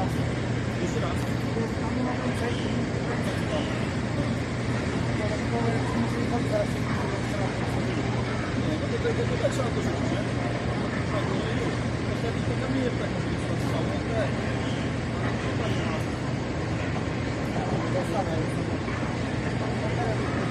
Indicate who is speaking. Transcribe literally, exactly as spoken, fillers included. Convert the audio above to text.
Speaker 1: Jeszcze raz.
Speaker 2: Tam nie mogą przejść i
Speaker 1: Nie, no to tego to też trzeba dorzucić, nie? Tak, no i już. To wtedy to kamienie tak może być odstało, okej.
Speaker 2: Zostawiam.